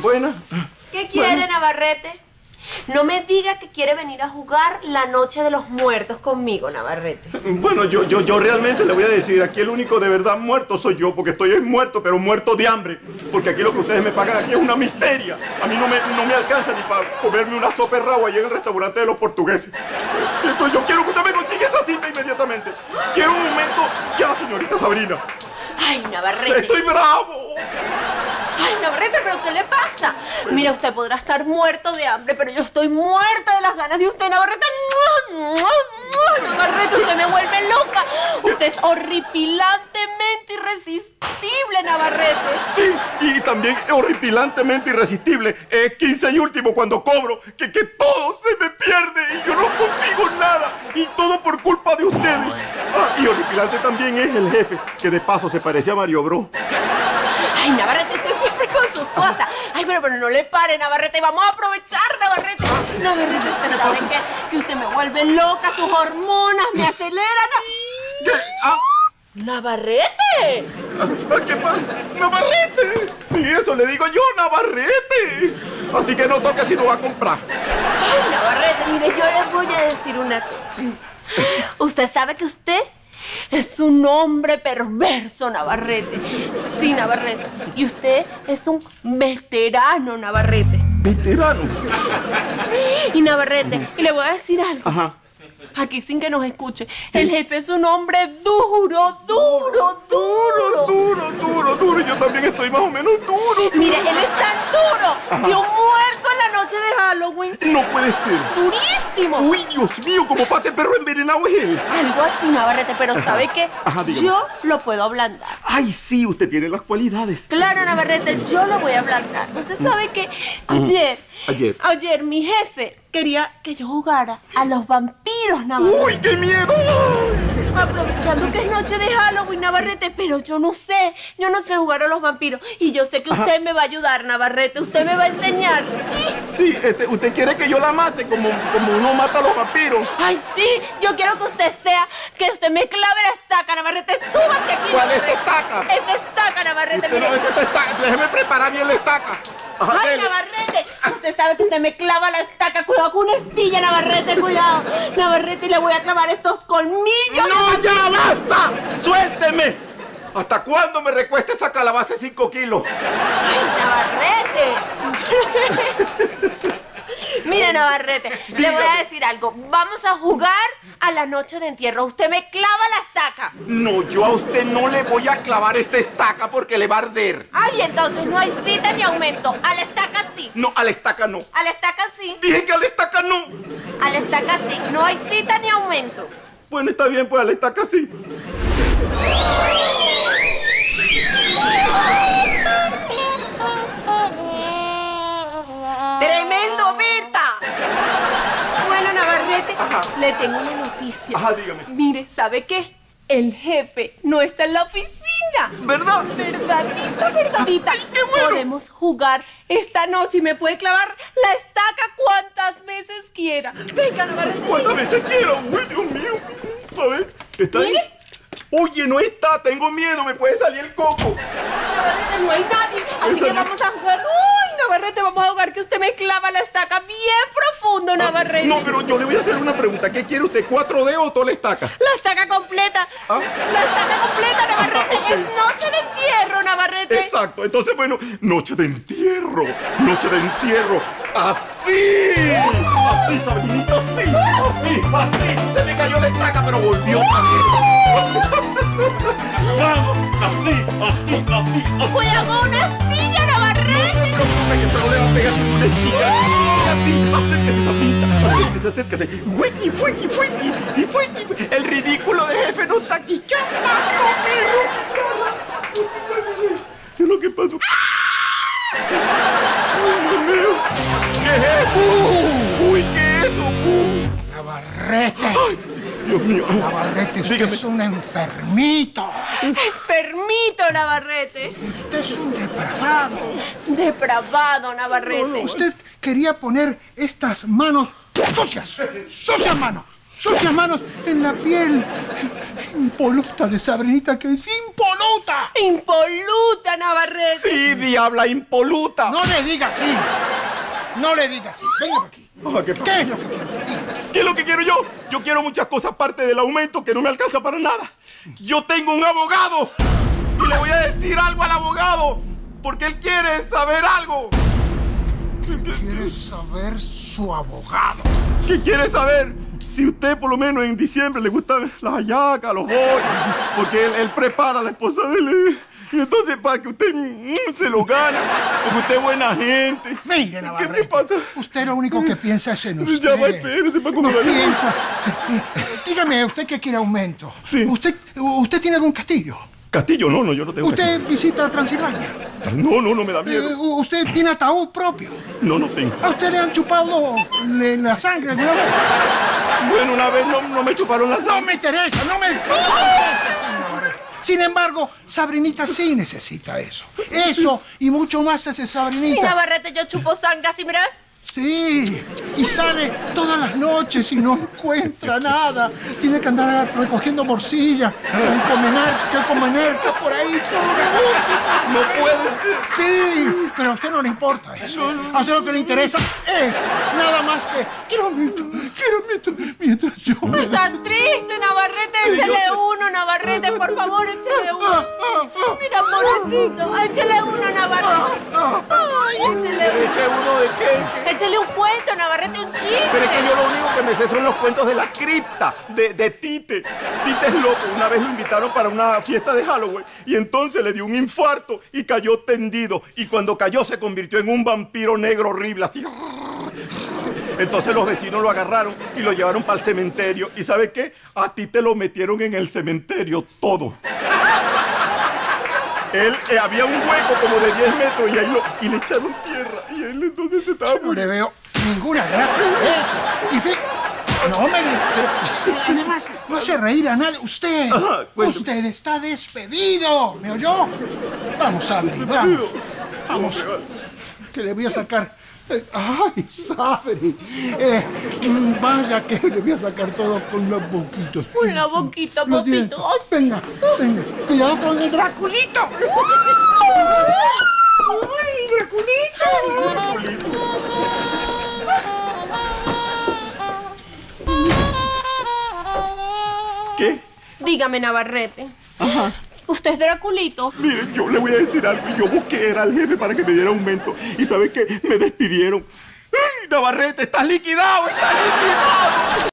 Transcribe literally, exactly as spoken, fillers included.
Buena. ¿Qué quiere, bueno. Navarrete? No me diga que quiere venir a jugar la noche de los muertos conmigo, Navarrete. Bueno, yo, yo, yo realmente le voy a decir, aquí el único de verdad muerto soy yo, porque estoy muerto, pero muerto de hambre. Porque aquí lo que ustedes me pagan aquí es una miseria. A mí no me, no me alcanza ni para comerme una sopa de rabo allí en el restaurante de los portugueses. Entonces yo quiero que usted me consiga esa cita inmediatamente. Quiero un momento ya, señorita Sabrina. Ay, Navarrete. ¡Estoy bravo! Ay, Navarrete, ¿pero qué le pasa? Mira, usted podrá estar muerto de hambre, pero yo estoy muerta de las ganas de usted, Navarrete. Navarrete, usted me vuelve loca. Usted es horripilantemente irresistible, Navarrete. Sí, y también horripilantemente irresistible. Es quince y último cuando cobro, que, que todo se me pierde y yo no consigo nada. Y todo por culpa de ustedes. Ah, y horripilante también es el jefe, que de paso se parece a Mario Bros. Ay, Navarrete, usted siempre con sus cosas. Ay, pero, pero no le pare, Navarrete. Vamos a aprovechar, Navarrete. Navarrete, usted sabe que, que usted me vuelve loca. Sus hormonas me aceleran. ¿Qué? Ah. ¡Navarrete! Ah, ¿qué pasa? ¡Navarrete! Sí, eso le digo yo, Navarrete. Así que no toque si no va a comprar. Ay, Navarrete, mire, yo le voy a decir una cosa. Usted sabe que usted es un hombre perverso, Navarrete. Sí, Navarrete. Y usted es un veterano, Navarrete. ¿Veterano? Y Navarrete, y le voy a decir algo. Ajá. Aquí sin que nos escuche. El jefe es un hombre duro, duro, duro. Duro, duro, duro. Yo también estoy más o menos duro. Mire, él es tan duro. Ajá. Dio muerto en la noche de Halloween. No puede ser. Durísimo. Uy, Dios mío, como pate perro envenenado es él. Algo así, Navarrete, pero Ajá. ¿sabe qué? Ajá, yo lo puedo ablandar. Ay, sí, usted tiene las cualidades. Claro, Navarrete, yo lo voy a ablandar. Usted sabe que ayer, ayer, ayer mi jefe quería que yo jugara a los vampiros, Navarrete. ¡Uy, qué miedo! Aprovechando que es noche de Halloween, Navarrete, pero yo no sé, yo no sé jugar a los vampiros. Y yo sé que usted Ajá. me va a ayudar, Navarrete, usted me va a enseñar, ¿sí? Sí, este, usted quiere que yo la mate como, como uno mata a los vampiros. Ay, sí, yo quiero que usted sea, que usted me clave la estaca, Navarrete, súbase aquí, ¿Cuál Navarrete. es esta estaca? Esa estaca, Navarrete, usted mire. No, esta estaca. Déjeme preparar bien la estaca. Ajá, Ay, dele. Navarrete, usted sabe que usted me clava la estaca. Cuidado con una estilla, Navarrete, cuidado. Navarrete, y le voy a clavar estos colmillos. ¡No, ya basta! ¡Suélteme! ¿Hasta cuándo me recuesta esa calabaza de cinco kilos? ¡Ay, Navarrete! Mira, Navarrete, Dígame. le voy a decir algo. Vamos a jugar a la noche de entierro. Usted me clava la estaca. No, yo a usted no le voy a clavar esta estaca porque le va a arder. Ay, entonces no hay cita ni aumento. A la estaca sí. No, a la estaca no. A la estaca sí. Dije que a la estaca no. A la estaca sí. No hay cita ni aumento. Bueno, está bien, pues a la estaca sí. ¡Tremendo beta! Bueno, Navarrete, Ajá. le tengo una noticia. Ajá, dígame. Mire, ¿sabe qué? El jefe no está en la oficina. ¿Verdad? Verdadita, verdadita. Ay, qué bueno. Podemos jugar esta noche y me puede clavar la estaca cuantas veces quiera. Venga, Navarrete. ¿Cuántas veces quiera? Uy, Dios mío. A ver, ¿está ahí? ¿Mire? Oye, no está, tengo miedo, me puede salir el coco. Navarrete, no hay nadie, así que vamos a jugar. Uy, Navarrete, vamos a jugar que usted me clava la estaca bien profundo, Navarrete. No, pero yo le voy a hacer una pregunta. ¿Qué quiere usted, cuatro dedos o toda la estaca? La estaca completa. ¿Ah? La estaca completa, Navarrete. Ah, okay. Es noche de entierro, Navarrete. Exacto, entonces, bueno, noche de entierro, noche de entierro. ¡Así! Así, Sabrinita, así, así, así. Se me cayó la estaca, pero volvió también. Vamos, así, así, así, así. ¡Cuidado con una astilla, Navarrete! No se preocupe que eso no le va a pegar ninguna astilla. Así, acérquese, Sabrina, acérquese, acérquese. ¡Fuiki, fuiki, fuiki! ¡Y fuiki! El ridículo de jefe no está aquí. ¿Qué pasó, perro? ¿Qué es lo que pasó? ¡Ay, Dios mío! ¿Qué es eso? ¡Uy, qué es eso, pu! Navarrete. Ay, Dios mío. Navarrete, usted Dígame. es un enfermito. Enfermito, Navarrete. Usted es un depravado. Depravado, Navarrete. No, no, usted quería poner estas manos sucias, sucias manos, sucias manos en la piel impoluta de Sabrinita, que es impoluta. Impoluta, Navarrete. Sí, diabla impoluta. No le digas así. No le digas así. Venga aquí. Ah, ¿qué pasa? ¿Qué es lo que quiere? Dígame. ¿Qué es lo que quiero yo? Yo quiero muchas cosas aparte del aumento que no me alcanza para nada. Yo tengo un abogado y le voy a decir algo al abogado porque él quiere saber algo. ¿Quiere saber su abogado? ¿Qué quiere saber? Si usted por lo menos en diciembre le gustan las hallacas, los bollos, porque él, él prepara a la esposa de él. Y entonces para que usted mm, se lo gane, porque usted es buena gente. Mire, Navarrete, ¿Qué, ¿Qué pasa? usted lo único que piensa es en usted. Ya va, espérate, para No acomodar. piensas. Eh, eh, dígame, ¿usted qué quiere aumento? Sí. ¿Usted, ¿Usted tiene algún castillo? Castillo, no, no, yo no tengo ¿Usted visita Transilvania? castillo. No, no, no me da Eh, miedo. ¿Usted tiene ataúd propio? No, no tengo. ¿A usted le han chupado le- la sangre alguna vez? Bueno, una vez no, no me chuparon la No sangre. me interesa, no me... no me interesa, sí, Navarrete. Sin embargo, Sabrinita sí necesita eso. Eso y mucho más hace Y Sabrinita. Navarrete, yo chupo sangre así, mira. Sí, y sale todas las noches y no encuentra nada. Tiene que andar recogiendo morcilla, con comenarca, comenarca por ahí todo el mundo. No puede ser. Sí, pero a usted no le importa eso. A usted lo que le interesa es nada más que quiero mito, quiero mito, mientras yo me... Está triste, Navarrete. Sí, yo Échale sé. uno, Navarrete, por favor, échale Ah, uno. ah, ah. Mira, pobrecito. Échale uno, Navarrete. Ay, échale uno. ¿Eche uno de qué? Échale un cuento, Navarrete, un chiste. Pero es que yo lo único que me sé son los cuentos de la cripta, de, de Tite. Tite es loco. Una vez lo invitaron para una fiesta de Halloween y entonces le dio un infarto y cayó tendido. Y cuando cayó se convirtió en un vampiro negro horrible, así. Entonces los vecinos lo agarraron y lo llevaron para el cementerio. ¿Y sabe qué? A Tite lo metieron en el cementerio todo. Él, eh, había un hueco como de diez metros y ahí lo, y le echaron tierra. Y él entonces se estaba No le muriendo. veo ninguna gracia a eso. Y fe... No, me... Pero, además, no hace reír a nadie. Usted, Ajá, cuéntame. usted está despedido. ¿Me oyó? Vamos, Sabri, vamos. Vamos. Que le voy a sacar... eh, Ay, Sabri. Eh, mm, vaya que le voy a sacar todo con los boquitos. Con la boquita, Los papito. dientes. Ay, sí. Venga, venga. Cuidado con el Draculito. ¡Ay, Draculito! ¿Qué? Dígame, Navarrete. ¿Usted es Draculito? Mire, yo le voy a decir algo. Yo busqué era al jefe para que me diera aumento. ¿Y sabe qué? Me despidieron. ¡Ay, Navarrete, estás liquidado! ¡Estás liquidado!